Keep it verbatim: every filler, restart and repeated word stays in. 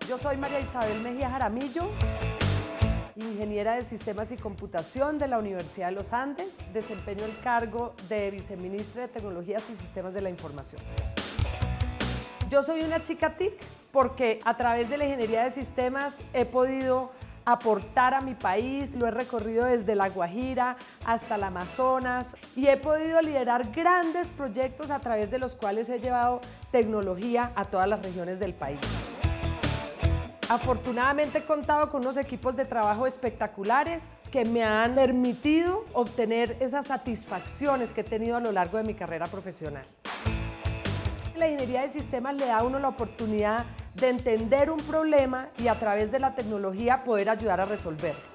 Yo soy María Isabel Mejía Jaramillo, ingeniera de Sistemas y Computación de la Universidad de los Andes. Desempeño el cargo de viceministra de Tecnologías y Sistemas de la Información. Yo soy una chica TIC porque a través de la ingeniería de sistemas he podido aportar a mi país, lo he recorrido desde La Guajira hasta el Amazonas y he podido liderar grandes proyectos a través de los cuales he llevado tecnología a todas las regiones del país. Afortunadamente he contado con unos equipos de trabajo espectaculares que me han permitido obtener esas satisfacciones que he tenido a lo largo de mi carrera profesional. La ingeniería de sistemas le da a uno la oportunidad de entender un problema y a través de la tecnología poder ayudar a resolverlo.